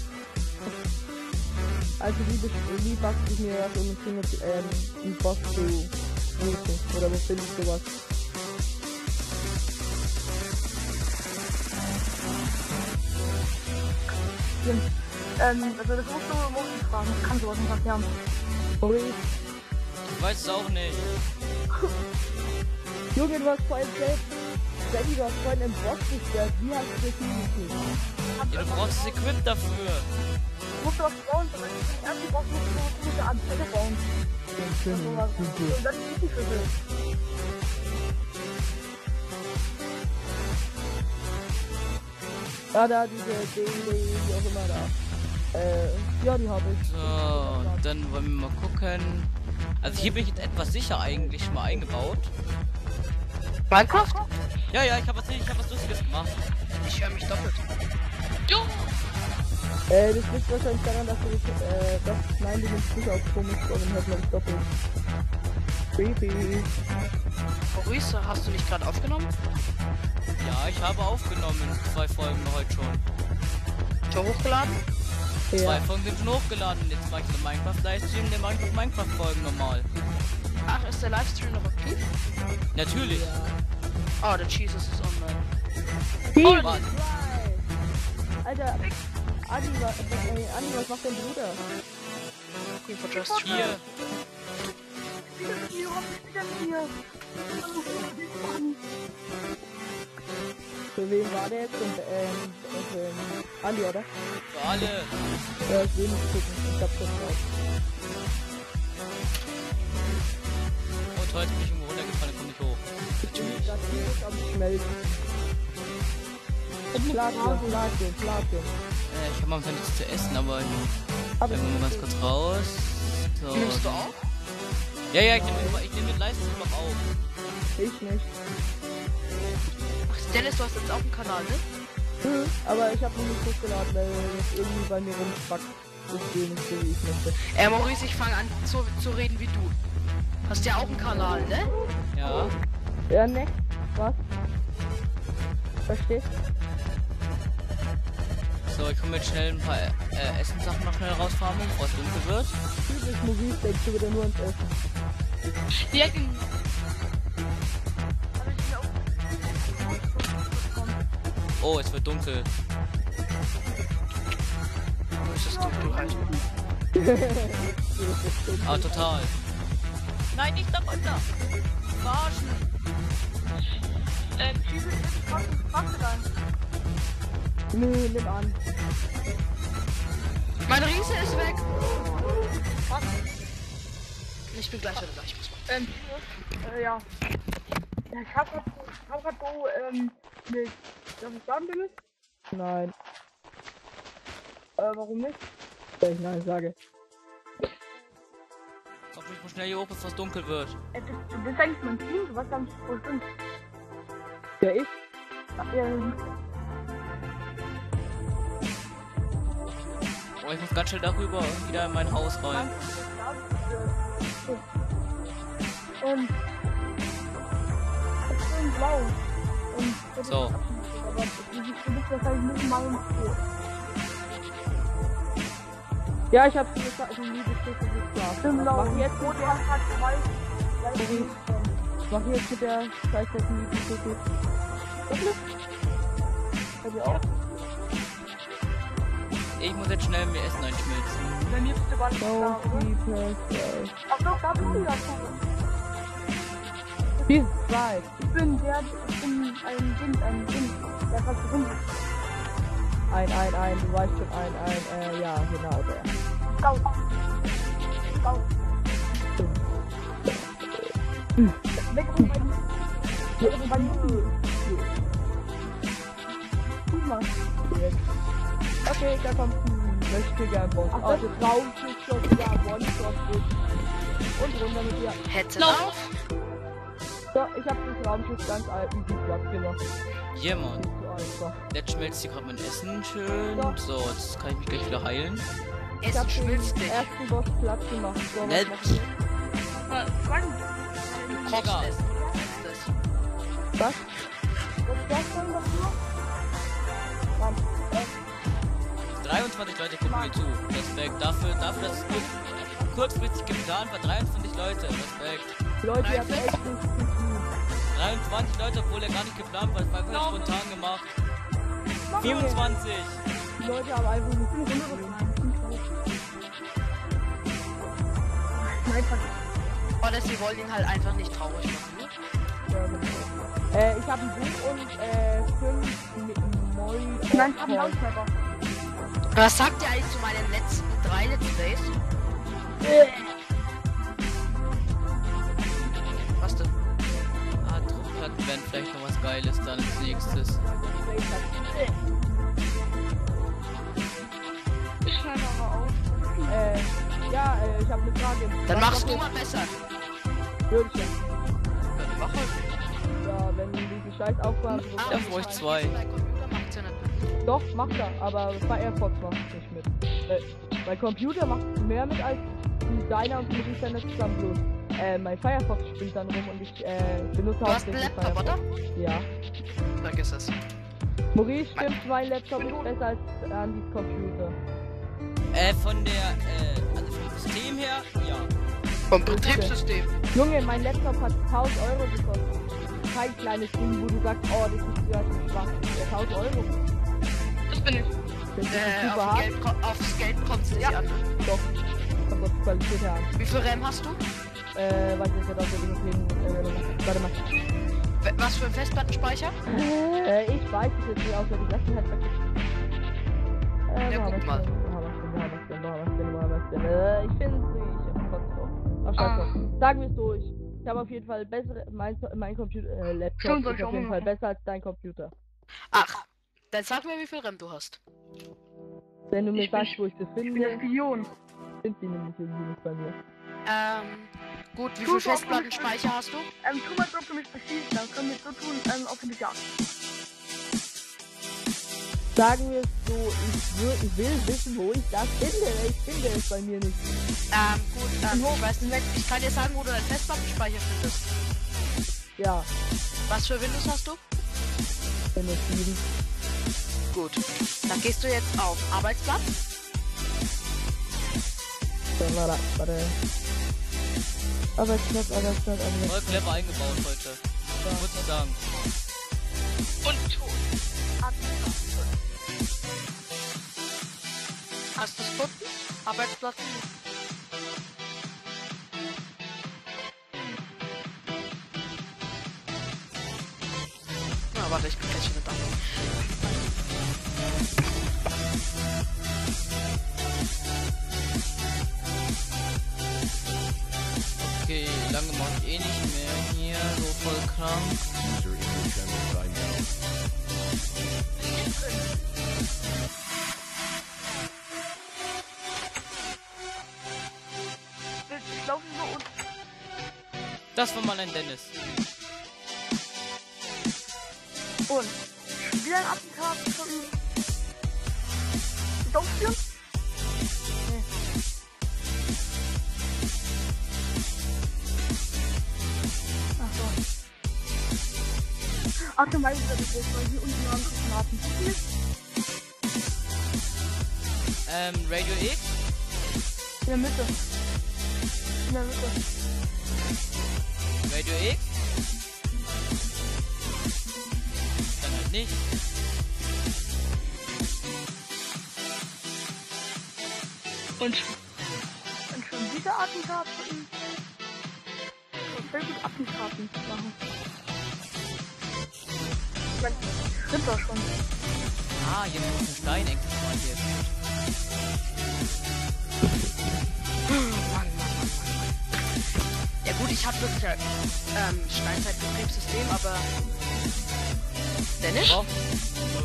Also wie, besch- wie bastel ich mir das, um einen Single, ähm, einen Boss zu suchen? Oder wo finde ich sowas? Stimmt. Ähm, also das musst du Moritz fragen. Ich kann sowas nicht erklären. Maurice, Ich weiß es auch nicht. Junge, du hast vorhin selbst. Danny, du hast vorhin im Boss gestört. Wie hast du das hingekriegt? Ja, du brauchst das Equip dafür. Du musst was bauen, aber den ersten Boss musst du diese Antenne bauen. Schön, Und sowas. Und dann ist die Schlüssel. Ja, da, diese D N D, wie auch immer da. Äh, ja, die habe ich. So, dann wollen wir mal gucken. Also hier bin ich jetzt etwas sicher eigentlich schon mal eingebaut. Minecraft? Ja, ja, ich habe was, ich hab was Lustiges gemacht. Ich höre mich doppelt. Äh, das liegt wahrscheinlich daran, dass du das, äh, das, nein, du nimmst nicht auf komisch, sondern hört man doppelt. Creepy. Maurice, hast du nicht gerade aufgenommen? Ja, ich habe aufgenommen. Zwei Folgen heute schon. Schon hochgeladen? Zwei Ja. Folgen sind schon hochgeladen. Jetzt mache ich den Minecraft-Livestream, den mache ich mit Minecraft-Folgen normal. Ach, ist der Livestream noch aktiv? Natürlich. Oh, der Jesus ist online. Oh, Mann. Alter, Adi, was, äh, Adi, was macht dein Bruder? Team Fortress Stream. Hier. Wie hoffe ich denn hier? Für wen war der jetzt? Und, ähm, und, ähm, Andi, oder? Für alle. Ja, ich will nicht gucken. Ich hab schon drauf. Und heute bin ich irgendwo runtergefallen, komme ich hoch. Ich bin grad hier am Schmelzen. Platin, Platin, Platin. Äh, ich habe momentan nichts zu essen, aber ich Aber bleibe mal ganz kurz raus. So. Nimmst du auch? Ja, ja, ich nehme ich nehm den Livestream noch auf. ich nicht. Ach, Dennis, du hast jetzt auch einen Kanal, ne? Hm, aber ich habe noch nicht hochgeladen, weil es irgendwie bei mir rumspackt. Deswegen nicht so wie ich möchte. Äh, Maurice, ich fange an zu, zu reden wie du. Hast ja auch einen Kanal, ne? Ja. Ja, ne? Was? Verstehst? So, ich komme jetzt schnell ein paar äh, Essenssachen noch schnell rausfahren, bevor es dunkel wird. Typisch Maurice, denkst du wieder nur ans Essen. Ja, genau. Aber ich bin auch. Oh, es wird dunkel. Wo ist das dunkel halt? Ah, total. Nein, nicht da runter. Verarschen. Ähm, schieße ich jetzt krass ins Kraft rein. Nö, nimm an. Mein Riese ist weg. Was? Ich bin gleich wieder da. Ich muss mal. Ähm, äh, ja. Ja, ich hab grad, ich hab grad so, ähm, mit, darf ich sagen, Dennis? Nein. Äh, warum nicht? Wenn ich nein sage. Komm, ich muss schnell hier hoch, bevor es dunkel wird. Äh, du, du bist eigentlich mein Team, du weißt gar nicht, wo ich bin. Ja, ich? Ach, ja, Oh, ich muss ganz schnell darüber und wieder in mein Haus rein. Und ich bin blau. Und das So. ist aber du bist wahrscheinlich nicht mal im Spiel. Ja, ich hab's gesagt, also liebe Stücke geschlafen. Stimmt, blau. Mach jetzt mit Rot der, hat halt weiß. mach jetzt mit der Scheißdecken liebe Stücke. Bei dir auch? Ich muss jetzt schnell mir Essen einschmelzen. Bei mir bist du gar nicht So, da, oder? people, Ach doch, da bist du ja schon. Dies zwei. Ich bin der, ich bin ein Ding, ein Ding. Der hat drin. Ein, ein, ein, du weißt schon, ein, ein, äh, ja, genau, der. Go. Go. Weg von meinem. Weg von meinem. Guck mal. Okay, da kommt ein möchte gern Boss. Ach, Also Traumschiff schon wieder One-Shot ist. Und runter mit dir. Headset auf. So, ich hab das Raumschiff ganz alt easy platt gemacht. Yeah, Mann. Nicht so einfach. Jetzt schmelzt hier gerade mein Essen schön. So, jetzt kann ich mich gleich wieder heilen. Ich Essen hab den schmilzt nicht. ersten Boss platt gemacht. So, was Nett. machen wir? Kochst Egal. essen. Das. Was? Was ist das denn dafür? Mann, äh, dreiundzwanzig Leute gucken mir zu. Respekt. Dafür, dafür, dass es nur kurzfristig geplant war. dreiundzwanzig Leute. Respekt. Leute, ihr habt echt nichts zu tun. dreiundzwanzig Leute, obwohl er gar nicht geplant war. Es war einfach spontan gemacht. vierundzwanzig. Die Leute haben einfach nichts zu tun. nein, fuck. Oder sie wollen ihn halt einfach nicht traurig machen. Ne? Ja, genau. Äh, ich hab ein Buch und, äh, fünf mit neun. Nein, ich hab einen Lautsprecher. Was sagt ihr eigentlich zu meinen letzten drei Let's Plays? Was denn? Ah, Druckplatten wären vielleicht noch was Geiles dann als nächstes. Ich schneide aber auf. Äh, ja, äh, ich hab eine Frage. Dann Was machst du macht mal besser. ihr- Würdchen. Ja, dann mach halt. Ja, wenn du diese scheiß Aufgaben so Ja, machst. wo ich zwei. Mein Computer macht's ja nicht. Doch, macht er, aber Firefox macht es nicht mit. Äh, mein Computer macht mehr mit als deiner und mit Internet zusammen bloß. Äh, mein Firefox spielt dann rum und ich, äh, benutze Du hast einen hauptsächlich Laptop, oder? Ja. Vergiss es. Maurice stimmt, mein Laptop ist besser als Andys Computer. Äh, von der, äh, also vom System her, ja. Vom Betriebssystem. Junge, mein Laptop hat tausend Euro gekostet. Kein kleines Ding, wo du sagst, oh, das ist ja schwach. Der tausend Euro. Das bin ich. Das ist Äh, super auf hart. Geld, ko- aufs Geld kommt es nicht an. Doch. Kommt auf die Qualität her an. Wie viel RAM hast du? Äh, weiß ich nicht, ob wir den, äh, warte mal. W- Was für ein Festplattenspeicher? Äh, ich weiß es jetzt nicht auswendig. Lass mich halt vergessen. Äh, Ja, wo haben guck wir's mal. denn? Wo haben wir's denn? Wo haben wir's denn? Wo haben wir's denn? Wo haben wir's denn? Äh, ich finde es nicht. Ich hab Gott drauf. Ach, scheiß Ah. drauf. Sagen wir es so, ich, ich habe auf jeden Fall bessere, mein, mein Computer, äh, Laptop Schon, soll ist ich auf auch jeden mal Fall machen? besser als dein Computer. Ach, dann sag mir, wie viel RAM du hast. Wenn du mir Ich bin- sagst, wo ich sie Ich bin der finde, Spion. sind die nämlich irgendwie nicht bei mir. Ähm, gut, wie Du viel hast auch Festplattenspeicher hast du? Ähm, tu mal, ob du mich beschießt, dann können wir so tun, ähm, auf die Jagd. Sagen wir es so, ich, wür, ich will wissen, wo ich das finde. Ich finde es bei mir nicht. Ähm, gut, ähm, ich weiß nicht, ich kann dir sagen, wo du deinen Festplattenspeicher findest. Ja, Was für Windows hast du? Windows sieben. Gut. Dann gehst du jetzt auf Arbeitsplatz. Dann war da, warte. Arbeitsplatz, Arbeitsplatz, Voll Arbeitsplatz. clever eingebaut heute. Muss ich sagen. Und tot. Hast du es gefunden? Arbeitsplatz. Na, warte, ich bin gleich wieder da. Okay, lange mache ich eh nicht mehr hier, so voll krank. User in your channel timed out. Ich laufe so und Das war mal ein Dennis. und wieder ein Attentat von ihm. Aufführen? Nee. Ach so. Ach, du meinst, das ist weil hier unten noch einen Granaten. Ähm, Radio X? In der Mitte. In der Mitte. Radio X? Dann halt nicht. Und, und schon wieder Attentat von ihm. Ich kann sehr gut Attentaten machen. Ich mein, sind doch schon. Ah, jetzt ist ein Stein endlich mal hier. Mann, Mann, Mann, Mann, Mann. Ja gut, ich habe wirklich ein ähm, Steinzeitbetriebssystem, aber... Dennis? Oh. Los.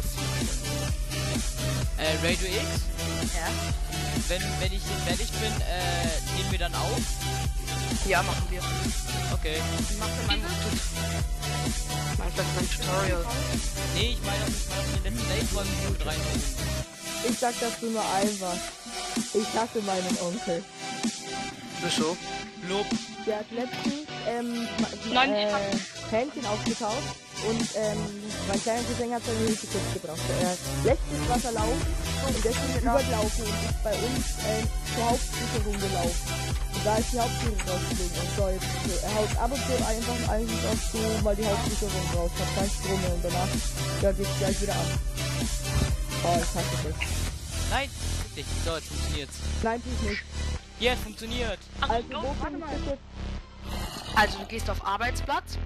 Äh, Radio X? Ja? Wenn, wenn ich hier fertig bin, äh, nehmen wir dann auf? Ja, machen wir. Okay. Ich mache mein Tut. Mein, mein Tutorial. Nee, ich meine, ich meine, auf den letzten Day-Folgen mit rein. Ich sag dazu nur ein was. Ich hasse meinen Onkel. Wieso? Lob. Der hat letztens ähm, Nein, äh, ich hab- Hähnchen aufgetaucht und ähm, mein kleiner Cousin hat seine Hilfe kurz gebracht. Er lässt das Wasser laufen und deswegen überlaufen und ist bei uns äh, zur Hauptsicherung gelaufen. Und da ist die Hauptsicherung rausgeflogen und so jetzt, äh, er haut ab und zu einfach eigentlich auch so mal die Hauptsicherung raus, hat kein Strom mehr und danach ja, geht's gleich wieder ab. Oh, ich hasse das. Nein, nicht. So, jetzt funktioniert's. Nein, tut nicht. Jetzt funktioniert. Also wo finde ich das jetzt? Also du gehst auf Arbeitsplatz.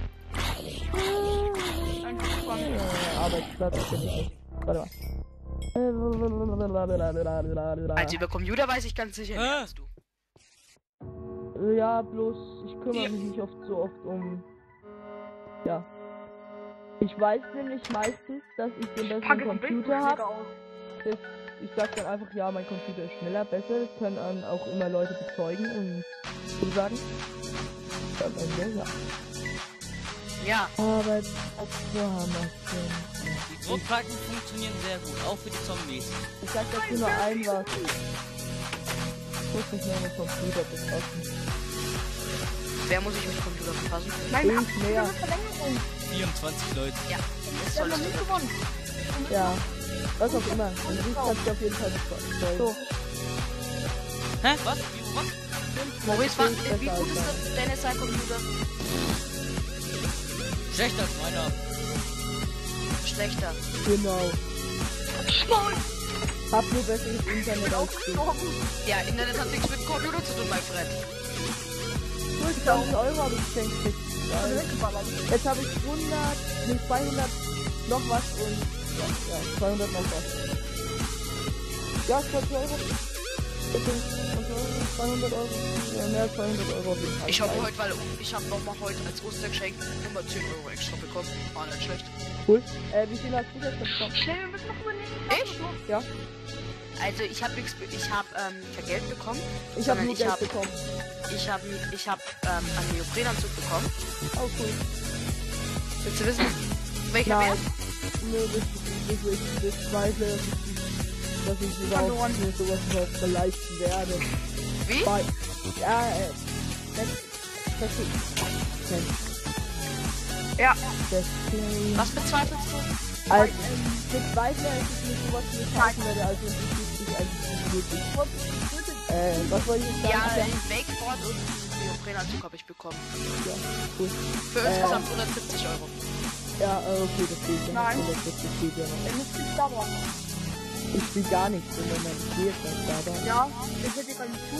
Äh, Arbeitsplatz finde ich nicht. Warte mal. Also über Computer weiß ich ganz sicher mehr Ah. als du. Ja, bloß ich kümmere mich nicht oft so oft um. Ja. Ich weiß nämlich meistens, dass ich den besseren Computer habe. Ich sag dann einfach, ja, mein Computer ist schneller, besser. Das können dann auch immer Leute bezeugen und so sagen. Am Ende, ja. Ja. Aber wo haben wir es denn? Die Druckplatten funktionieren sehr gut, auch für die Zombies. Ich sag dazu nur ein was. Ich muss mich nur mit Computer befassen. Wer muss sich mit Computer befassen? Nein, Ich ab- mehr. eine Verlängerung. vierundzwanzig Leute. Ja. Das Wir haben noch solltest nicht du. gewonnen. Ja. Was auch immer. Und du kannst dir auf jeden Fall bezeugen. So. Hä? Was? Wie, was? Maurice, was, Besser wie gut als ist das Dennis sein Computer? Schlechter als meiner. Schlechter. Genau. Hab nur besseres Internet als du. Ja, Internet hat nichts mit dem Computer zu tun, mein Freund. fünftausend Euro habe ich geschenkt gekriegt. Jetzt habe ich hundert, nee, zweihundert noch was und ja, ja, zweihundert noch was. Ja, zwanzig Euro. Deswegen zweihundert Euro. Ja, mehr als zweihundert Euro auf jeden Fall. Ich habe heute, weil ich habe nochmal heute als Ostergeschenk immer zehn Euro extra bekommen. War nicht schlecht. Cool. Äh, wie viel hast du jetzt bekommen? Schnell, wir müssen noch überlegen. Ich? Ja, Also ich habe nichts, ich habe ähm, kein Geld bekommen. ich habe sondern nur ich Geld hab- bekommen. Ich habe ich hab, ähm, einen Neoprenanzug bekommen. Oh, cool. Willst du wissen, welcher Nein. Wert? Nö, das, das, das, das zweifle, dass ich, dass ich überhaupt mir sowas überhaupt leisten werde. Wie? Bei, ja, äh, das, das, das, Ja. das, Was bezweifelst du? also, ich bezweifle, dass ich mir sowas nicht kaufen werde, also es ist eigentlich nicht möglich. Äh, was wollte ich jetzt Ja, sagen? ein Wakeboard und einen Neoprenanzug habe ich bekommen. Ja, cool. Für Äh, insgesamt hundertsiebzig Euro. Ja, äh, okay, das geht ja Nein. noch. Das geht ja noch. Er müsste nicht da waren. Ich spiel gar nichts, wenn man spielt, was da war. Ja, das hätte ich gar nicht zu.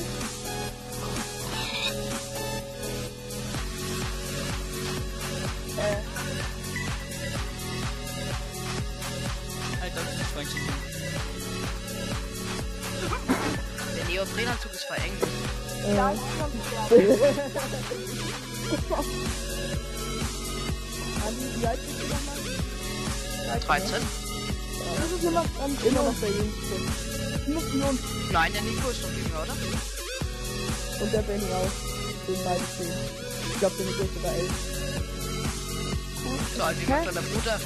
Äh, Alter, das ist Freundchen. Der Neoprenanzug ist verengt. Äh, ja, ich kann nicht mehr. Andi, wie alt bist du nochmal? dreizehn? Das ist immer ähm, Immer noch der Jüngste. Muss nur Nein, der Nico ist doch jünger, oder? Und der Benny auch. Den beiden zehn. Ich glaube, der Nico ist sogar elf. So alt wie mein kleiner Bruder.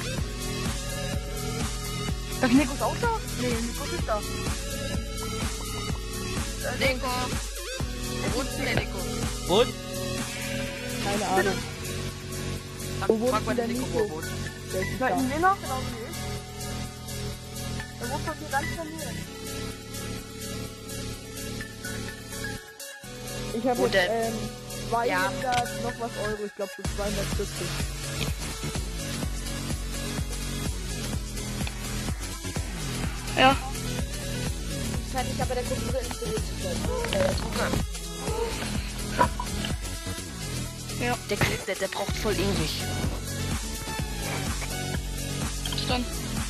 Das Nico ist auch da? Nee, Nico ist da. Nico! Wo wohnt denn der Nico? Und? Keine Ahnung. Frag, Wo wohnt frag mal denn den der Nico, wo er Nico? wohnt. Der ist Da da. in Lena, genau wie ich. Er wohnt doch hier ganz in der Nähe. Ich habe Wo jetzt denn? ähm, zweihundert Ja. noch was Euro. Ich glaube, so zweihundertvierzig. Ja. Scheint mich aber der Computer installiert zu sein. Ja. Der, der, der braucht voll ewig. Dann.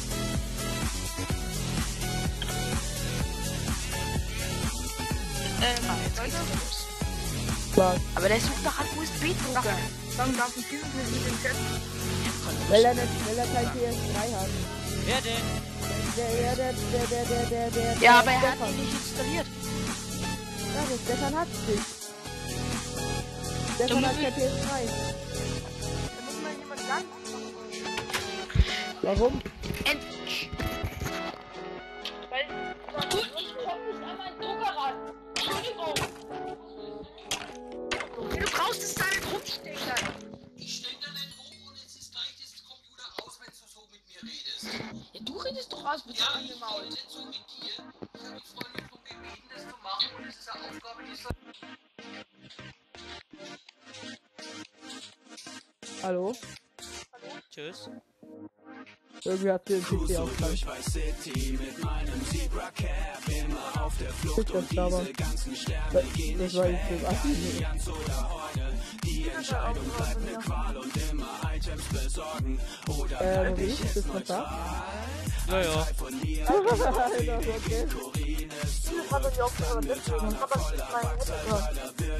Ähm, Ah, jetzt Leute, geht's los. Klar. Aber der sucht nach einem U S B-Drucker. dann darf ich dieses mit dem Chat. Weil er, nicht, weil er kein P S drei hat. Wer denn? Der, der, der, der, der, der, der, der, Ja, der aber er hat Stefan. ihn nicht installiert. Ja, der Stefan hat's nicht. Stefan hat kein P S drei. Da muss mal jemand lang. Warum? Endlich. Weil. Ich komm nicht an meinen Drucker ran. Entschuldigung. Du brauchst es da nicht rumstehen. Ich stell da nicht rum und jetzt ist gleich das Computer aus, wenn du so mit mir redest. Ja, du redest doch aus mit Ja, deinem ich Maul. rede nicht so mit dir. Ich habe die Freundin darum gebeten, das zu machen und es ist eine Aufgabe, die soll... Hallo? Tschüss. Irgendwie hat sie den P C aufgefangen. Ist das da aber? Das, das war jetzt so assi. Äh, wie ist das noch da? Ja, ja. Alter, okay. Dieses hat er nicht aufgehört. Deswegen hat er sich mein Headset gehört.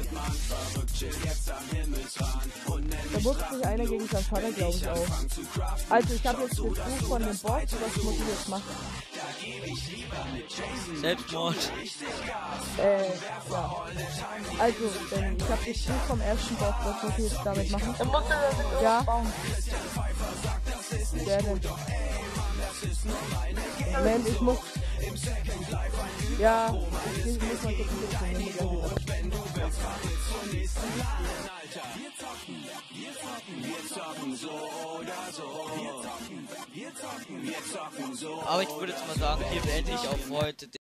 Da musste sich einer gegen seinen Vater, glaube ich, auch. Also, ich habe jetzt das Buch von dem Boss, was muss ich jetzt machen? Selbstmord. Äh, ja. Also, denn ich habe das Buch vom ersten Boss, was muss ich jetzt damit machen? Dann musste er das Ja. bauen. Der denn? Moment, ich muss... Ja, ich, ich muss mal gucken, wie ich das Aber ich würde jetzt mal sagen, hier beende ich auch für heute